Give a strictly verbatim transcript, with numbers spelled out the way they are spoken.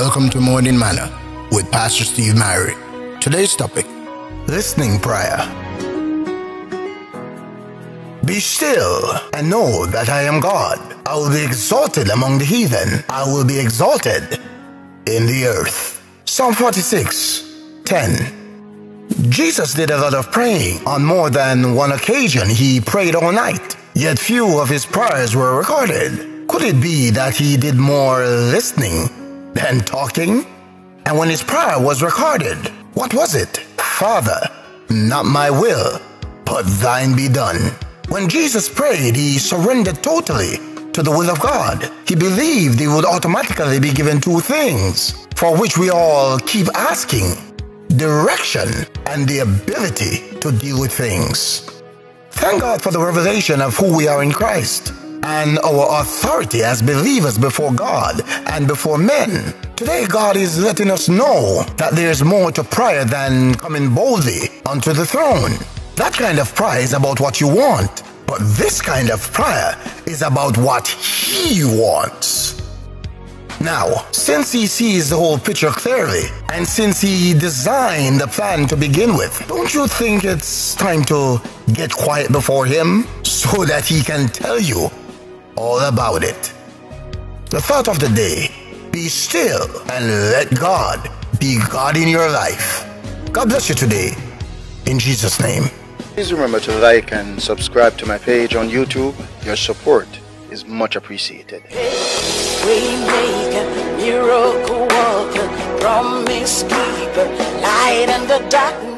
Welcome to Morning Manna with Pastor Steve Mary. Today's topic, listening prayer. Be still and know that I am God. I will be exalted among the heathen. I will be exalted in the earth. Psalm forty-six, ten. Jesus did a lot of praying. On more than one occasion, he prayed all night. Yet few of his prayers were recorded. Could it be that he did more listening than talking? And when his prayer was recorded, what was it? Father, not my will, but thine be done. When Jesus prayed, he surrendered totally to the will of God. He believed he would automatically be given two things, for which we all keep asking: direction and the ability to deal with things. Thank God for the revelation of who we are in Christ and our authority as believers before God and before men. Today, God is letting us know that there's more to prayer than coming boldly unto the throne. That kind of prayer is about what you want, but this kind of prayer is about what He wants. Now, since He sees the whole picture clearly, and since He designed the plan to begin with, don't you think it's time to get quiet before Him so that He can tell you all about it? The thought of the day: be still and let God be God in your life. God bless you today, in Jesus' name. Please remember to like and subscribe to my page on YouTube. Your support is much appreciated. Waymaker, miracle worker, promise keeper, light in the darkness.